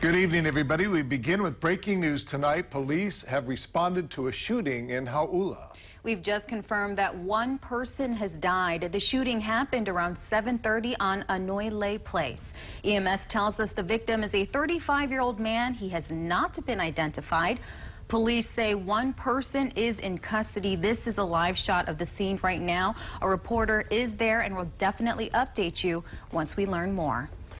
Good evening, everybody. We begin with breaking news tonight. Police have responded to a shooting in Hauula. We've just confirmed that one person has died. The shooting happened around 7:30 on Anoilei Place. EMS tells us the victim is a 35-year-old man. He has not been identified. Police say one person is in custody. This is a live shot of the scene right now. A reporter is there and will definitely update you once we learn more.